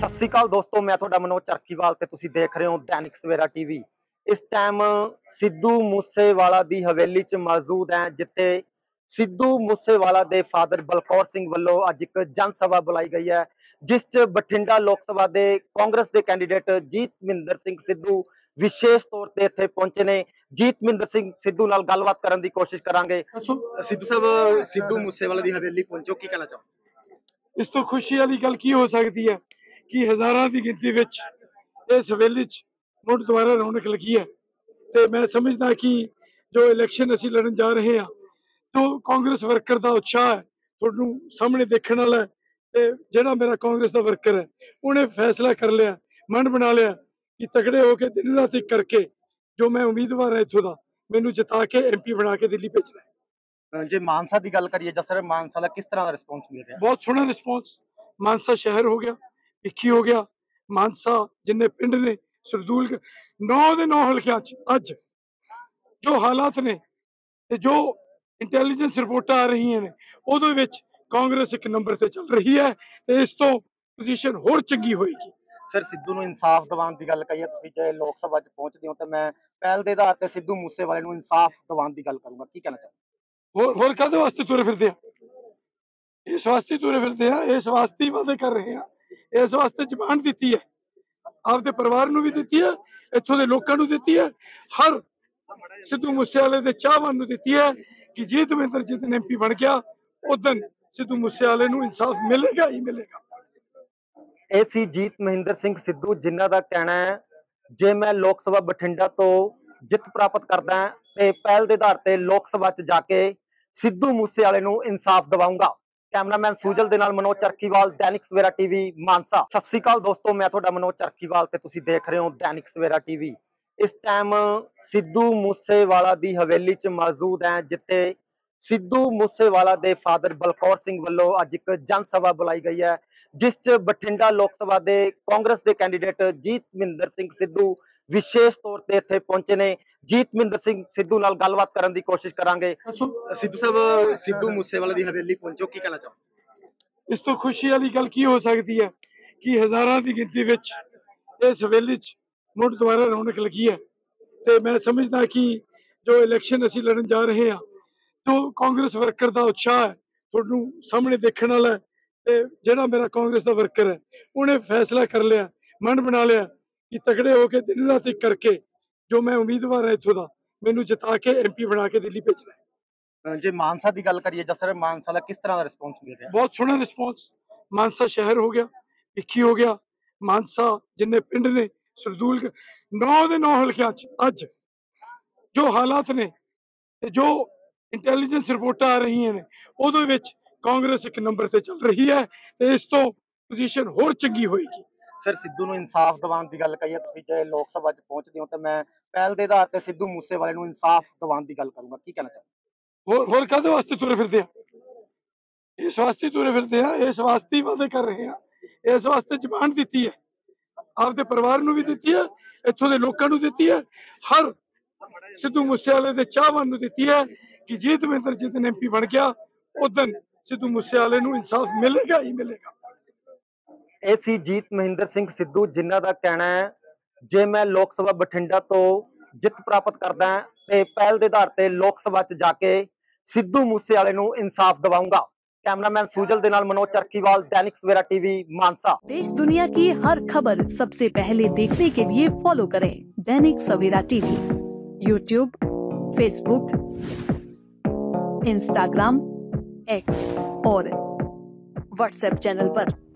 ਸਤਿ ਸ੍ਰੀ ਅਕਾਲ ਦੋਸਤੋ, ਮੈਂ ਤੁਹਾਡਾ ਮਨੋਜ ਚਰਖੀਵਾਲ ਤੇ ਤੁਸੀਂ ਦੇਖ ਰਹੇ ਹੋ ਦੈਨਿਕ ਸਵੇਰਾ ਟੀਵੀ। ਇਸ ਟਾਈਮ ਸਿੱਧੂ ਮੂਸੇਵਾਲਾ ਦੀ ਹਵੇਲੀ 'ਚ ਮੌਜੂਦ ਹੈ, ਜਿੱਥੇ ਸਿੱਧੂ ਮੂਸੇਵਾਲਾ ਦੇ ਫਾਦਰ ਬਲਕੌਰ ਸਿੰਘ ਵੱਲੋਂ ਅੱਜ ਇੱਕ ਜਨ ਸਭਾ ਬੁਲਾਈ ਗਈ ਹੈ, ਜਿਸ 'ਚ ਬਠਿੰਡਾ ਲੋਕ ਸਭਾ ਦੇ ਕਾਂਗਰਸ ਦੇ ਕੈਂਡੀਡੇਟ ਜੀਤਮਿੰਦਰ ਸਿੰਘ ਸਿੱਧੂ ਵਿਸ਼ੇਸ਼ ਤੌਰ ਤੇ ਇੱਥੇ ਪਹੁੰਚੇ ਨੇ। ਜੀਤਮਿੰਦਰ ਸਿੰਘ ਸਿੱਧੂ ਨਾਲ ਗੱਲਬਾਤ ਕਰਨ ਦੀ ਕੋਸ਼ਿਸ਼ ਕਰਾਂਗੇ। ਸਿੱਧੂ ਸਾਹਿਬ, ਸਿੱਧੂ ਮੂਸੇਵਾਲਾ ਦੀ ਹਵੇਲੀ ਪਹੁੰਚੋ, ਕੀ ਕਹਿਣਾ ਚਾਹੋ? ਇਸ ਤੋਂ ਖੁਸ਼ੀ ਵਾਲੀ ਗੱਲ ਕੀ ਹੋ ਸਕਦੀ ਹੈ ਕਿ ਹਜ਼ਾਰਾਂ ਦੀ ਗਿਣਤੀ ਵਿੱਚ ਇਸ ਹਵੇਲੀ 'ਚ ਮੁੜ ਦੁਬਾਰਾ ਰੌਣਕ ਲੱਗੀ ਹੈ। ਤੇ ਮੈਂ ਸਮਝਦਾ ਕਿ ਜੋ ਇਲੈਕਸ਼ਨ ਅਸੀਂ ਲੜਨ ਜਾ ਰਹੇ ਹਾਂ, ਜੋ ਕਾਂਗਰਸ ਵਰਕਰ ਦਾ ਉਤਸ਼ਾਹ ਹੈ ਤੁਹਾਨੂੰ ਸਾਹਮਣੇ ਦੇਖਣ ਵਾਲਾ ਹੈ। ਤੇ ਜਿਹੜਾ ਮੇਰਾ ਕਾਂਗਰਸ ਦਾ ਵਰਕਰ ਹੈ, ਉਹਨੇ ਫੈਸਲਾ ਕਰ ਲਿਆ, ਮਨ ਬਣਾ ਲਿਆ ਕਿ ਤਕੜੇ ਹੋ ਕੇ ਦਿਨ ਰਾਤ ਇੱਕ ਕਰਕੇ ਜੋ ਮੈਂ ਉਮੀਦਵਾਰ ਹਾਂ ਇੱਥੋਂ ਦਾ, ਮੈਨੂੰ ਜਿਤਾ ਕੇ MP ਬਣਾ ਕੇ ਦਿੱਲੀ ਭੇਜਣਾ ਹੈ। ਜੇ ਮਾਨਸਾ ਦੀ ਗੱਲ ਕਰੀਏ ਜਸਰ, ਮਾਨਸਾ ਦਾ ਕਿਸ ਤਰ੍ਹਾਂ ਦਾ ਰਿਸਪੌਂਸ ਮਿਲ ਰਿਹਾ? ਬਹੁਤ ਸੋਹਣਾ ਰਿਸਪੌਂਸ। ਮਾਨਸਾ ਸ਼ਹਿਰ ਹੋ ਗਿਆ, ਭਿੱਖੀ ਹੋ ਗਿਆ, ਮਾਨਸਾ ਜਿੰਨੇ ਪਿੰਡ ਨੇ, ਸਰਦੂਲ 9 ਦੇ 9 ਹਲਕਿਆਂ 'ਚ ਅੱਜ ਜੋ ਹਾਲਾਤ ਨੇ ਤੇ ਜੋ ਇੰਟੈਲੀਜੈਂਸ ਰਿਪੋਰਟਾਂ ਆ ਰਹੀਆਂ ਨੇ, ਉਹਦੇ ਵਿੱਚ ਕਾਂਗਰਸ ਇੱਕ ਨੰਬਰ ਤੇ ਚੱਲ ਰਹੀ ਹੈ ਤੇ ਇਸ ਤੋਂ ਪੋਜੀਸ਼ਨ ਹੋਰ ਚੰਗੀ ਹੋਏਗੀ। ਸਰ, ਸਿੱਧੂ ਨੂੰ ਇਨਸਾਫ ਦਿਵਾਉਣ ਦੀ ਗੱਲ ਕਹੀਏ, ਤੁਸੀਂ ਜੇ ਲੋਕ ਸਭਾ 'ਚ ਪਹੁੰਚਦੇ ਹੋ ਤਾਂ ਮੈਂ ਪਹਿਲ ਦੇ ਆਧਾਰ ਤੇ ਸਿੱਧੂ ਮੂਸੇਵਾਲੇ ਨੂੰ ਇਨਸਾਫ ਦਿਵਾਉਣ ਦੀ ਗੱਲ ਕਰੂੰਗਾ, ਕੀ ਕਹਿਣਾ ਚਾਹੋਗੇ? ਹੋਰ ਕਾਹਦੇ ਵਾਸਤੇ ਤੁਰੇ ਫਿਰਦੇ ਆ? ਇਸ ਵਾਸਤੇ ਤੁਰੇ ਫਿਰਦੇ ਆ, ਇਸ ਵਾਸਤੇ ਵਾਅਦੇ ਕਰ ਰਹੇ ਆ, ਇਸ ਵਾਸਤੇ ਜ਼ਬਾਨ ਦਿੱਤੀ ਹੈ, ਆਪਦੇ ਪਰਿਵਾਰ ਨੂੰ ਵੀ ਦਿੱਤੀ ਹੈ, ਇੱਥੋਂ ਦੇ ਲੋਕਾਂ ਨੂੰ ਦਿੱਤੀ ਹੈ, ਹਰ ਸਿੱਧੂ ਮੂਸੇਵਾਲੇ ਦੇ ਚਾਹਵਾਨ ਨੂੰ ਦਿੱਤੀ ਹੈ ਕਿ ਜੀਤਮਿੰਦਰ ਜਿੱਦਣ MP ਬਣ ਗਿਆ, ਉਦੋਂ ਸਿੱਧੂ ਮੂਸੇਵਾਲੇ ਨੂੰ ਇਨਸਾਫ ਮਿਲੇਗਾ ਹੀ ਮਿਲੇਗਾ। ਇਹ ਸੀ ਜੀਤਮਿੰਦਰ ਸਿੰਘ ਸਿੱਧੂ, ਜਿਨ੍ਹਾਂ ਦਾ ਕਹਿਣਾ ਹੈ ਜੇ ਮੈਂ ਲੋਕ ਸਭਾ ਬਠਿੰਡਾ ਤੋਂ ਜਿੱਤ ਪ੍ਰਾਪਤ ਕਰਦਾ ਹਾਂ ਤੇ ਪਹਿਲ ਦੇ ਆਧਾਰ ਤੇ ਲੋਕ ਸਭਾ 'ਚ ਜਾ ਕੇ ਸਿੱਧੂ ਮੂਸੇਵਾਲੇ ਨੂੰ ਇਨਸਾਫ ਦਿਵਾਉਂਗਾ। ਕੈਮਰਾਮੈਨ ਸੂਜਲ ਦੇ ਨਾਲ ਮਨੋਜ ਚਰਖੀਵਾਲ, ਦੈਨਿਕ ਸਵੇਰਾ ਟੀਵੀ, ਮਾਨਸਾ। ਸਤਿ ਸ੍ਰੀ ਅਕਾਲ ਦੋਸਤੋ, ਮੈਂ ਤੁਹਾਡਾ ਮਨੋਜ ਚਰਖੀਵਾਲ ਤੇ ਤੁਸੀਂ ਦੇਖ ਰਹੇ ਹੋ ਦੈਨਿਕ ਸਵੇਰਾ ਟੀਵੀ। ਇਸ ਟਾਈਮ ਸਿੱਧੂ ਮੂਸੇਵਾਲਾ ਦੀ ਹਵੇਲੀ 'ਚ ਮੌਜੂਦ ਹੈ, ਜਿੱਥੇ ਸਿੱਧੂ ਮੂਸੇਵਾਲਾ ਦੇ ਫਾਦਰ ਬਲਕੌਰ ਸਿੰਘ ਵੱਲੋਂ ਅੱਜ ਇੱਕ ਜਨ ਸਭਾ ਬੁਲਾਈ ਗਈ ਹੈ, ਜਿਸ 'ਚ ਬਠਿੰਡਾ ਲੋਕ ਸਭਾ ਦੇ ਕਾਂਗਰਸ ਦੇ ਕੈਂਡੀਡੇਟ ਜੀਤਮਿੰਦਰ ਸਿੰਘ ਸਿੱਧੂ ਵਿਸ਼ੇਸ਼ ਤੌਰ ਤੇ ਇੱਥੇ ਪਹੁੰਚੇ ਨੇ। ਜੀਤਮਿੰਦਰ ਸਿੰਘ ਸਿੱਧੂ ਨਾਲ ਗੱਲਬਾਤ ਕਰਨ ਦੀ ਕੋਸ਼ਿਸ਼ ਕਰਾਂਗੇ। ਸਿੱਧੂ ਸਾਹਿਬ, ਸਿੱਧੂ ਮੂਸੇਵਾਲਾ ਦੀ ਹਵੇਲੀ ਪਹੁੰਚੋ, ਕੀ ਕਹਿਣਾ ਚਾਹੋ? ਇਸ ਤੋਂ ਖੁਸ਼ੀ ਵਾਲੀ ਗੱਲ ਕੀ ਹੋ ਸਕਦੀ ਹੈ ਕਿ ਹਜ਼ਾਰਾਂ ਦੀ ਗਿਣਤੀ ਵਿੱਚ ਇਸ ਹਵੇਲੀ 'ਚ ਮੁੜ ਦੁਬਾਰਾ ਰੌਣਕ ਲੱਗੀ ਹੈ। ਤੇ ਮੈਂ ਸਮਝਦਾ ਕਿ ਜੋ ਇਲੈਕਸ਼ਨ ਅਸੀਂ ਲੜਨ ਜਾ ਰਹੇ ਹਾਂ, ਜੋ ਕਾਂਗਰਸ ਵਰਕਰ ਦਾ ਉਤਸ਼ਾਹ ਹੈ ਤੁਹਾਨੂੰ ਸਾਹਮਣੇ ਦੇਖਣ ਵਾਲਾ ਹੈ। ਤੇ ਜਿਹੜਾ ਮੇਰਾ ਕਾਂਗਰਸ ਦਾ ਵਰਕਰ ਹੈ, ਉਹਨੇ ਫੈਸਲਾ ਕਰ ਲਿਆ, ਮਨ ਬਣਾ ਲਿਆ ਕਿ ਤਕੜੇ ਹੋ ਕੇ ਦਿਨ ਰਾਤ ਇੱਕ ਕਰਕੇ ਜੋ ਮੈਂ ਉਮੀਦਵਾਰ ਹਾਂ ਇੱਥੋਂ ਦਾ, ਮੈਨੂੰ ਜਿਤਾ ਕੇ MP ਬਣਾ ਕੇ ਦਿੱਲੀ ਭੇਜਣਾ ਹੈ। ਜੇ ਮਾਨਸਾ ਦੀ ਗੱਲ ਕਰੀਏ ਜਸਰ, ਮਾਨਸਾ ਦਾ ਕਿਸ ਤਰ੍ਹਾਂ ਦਾ ਰਿਸਪੌਂਸ ਮਿਲ ਰਿਹਾ? ਬਹੁਤ ਸੋਹਣਾ ਰਿਸਪੌਂਸ। ਮਾਨਸਾ ਸ਼ਹਿਰ ਹੋ ਗਿਆ, ਭਿੱਖੀ ਹੋ ਗਿਆ, ਮਾਨਸਾ ਜਿੰਨੇ ਪਿੰਡ ਨੇ, ਸਰਦੂਲ 9 ਦੇ 9 ਹਲਕਿਆਂ 'ਚ ਅੱਜ ਜੋ ਹਾਲਾਤ ਨੇ ਤੇ ਜੋ ਇੰਟੈਲੀਜੈਂਸ ਰਿਪੋਰਟਾਂ ਆ ਰਹੀਆਂ ਨੇ, ਉਹਦੇ ਵਿੱਚ ਕਾਂਗਰਸ ਇੱਕ ਨੰਬਰ ਤੇ ਚੱਲ ਰਹੀ ਹੈ ਤੇ ਇਸ ਤੋਂ ਪੋਜੀਸ਼ਨ ਹੋਰ ਚੰਗੀ ਹੋਏਗੀ। ਸਰ, ਸਿੱਧੂ ਨੂੰ ਇਨਸਾਫ ਦਿਵਾਉਣ ਦੀ ਗੱਲ ਕਹੀਏ, ਤੁਸੀਂ ਜੇ ਲੋਕ ਸਭਾ 'ਚ ਪਹੁੰਚਦੇ ਹੋ ਤਾਂ ਮੈਂ ਪਹਿਲ ਦੇ ਆਧਾਰ ਤੇ ਸਿੱਧੂ ਮੂਸੇਵਾਲੇ ਨੂੰ ਇਨਸਾਫ ਦਿਵਾਉਣ ਦੀ ਗੱਲ ਕਰੂੰਗਾ, ਕੀ ਕਹਿਣਾ ਚਾਹੋਗੇ? ਹੋਰ ਕਾਹਦੇ ਵਾਸਤੇ ਤੁਰੇ ਫਿਰਦੇ ਆ? ਇਸ ਵਾਸਤੇ ਤੁਰੇ ਫਿਰਦੇ ਆ, ਇਸ ਵਾਸਤੇ ਵਾਅਦੇ ਕਰ ਰਹੇ ਆ, ਇਸ ਵਾਸਤੇ ਜ਼ਬਾਨ ਦਿੱਤੀ ਹੈ, ਆਪਦੇ ਪਰਿਵਾਰ ਨੂੰ ਵੀ ਦਿੱਤੀ ਹੈ, ਇੱਥੋਂ ਦੇ ਲੋਕਾਂ ਨੂੰ ਦਿੱਤੀ ਹੈ, ਹਰ ਸਿੱਧੂ ਮੂਸੇਵਾਲੇ ਦੇ ਚਾਹਵਾਨ ਨੂੰ ਦਿੱਤੀ ਹੈ ਕਿ ਜੀਤਮਿੰਦਰ ਜਿੱਦਣ MP ਬਣ ਗਿਆ, ਉਦੋਂ ਸਿੱਧੂ ਮੂਸੇਵਾਲੇ ਨੂੰ ਇਨਸਾਫ ਮਿਲੇਗਾ ਹੀ ਮਿਲੇਗਾ। ਇਹ ਸੀ ਜੀਤਮਿੰਦਰ ਸਿੰਘ ਸਿੱਧੂ, ਜਿਨ੍ਹਾਂ ਦਾ ਕਹਿਣਾ ਹੈ ਜੇ ਮੈਂ ਲੋਕ ਸਭਾ ਬਠਿੰਡਾ ਤੋਂ ਜਿੱਤ ਪ੍ਰਾਪਤ ਕਰਦਾ ਹਾਂ ਤੇ ਪਹਿਲ ਦੇ ਆਧਾਰ ਤੇ ਲੋਕ ਸਭਾ 'ਚ ਜਾ ਕੇ ਸਿੱਧੂ ਮੂਸੇਵਾਲੇ ਨੂੰ ਇਨਸਾਫ ਦਿਵਾਉਂਗਾ। कैमरामैन सूजल दे नाल मनोज चरखीवाल, दैनिक सवेरा टीवी, मानसा। देश दुनिया की हर खबर सबसे पहले देखने के लिए फॉलो करें Dainik Savera TV, YouTube, Facebook, Instagram, X और व्हाट्सएप चैनल पर।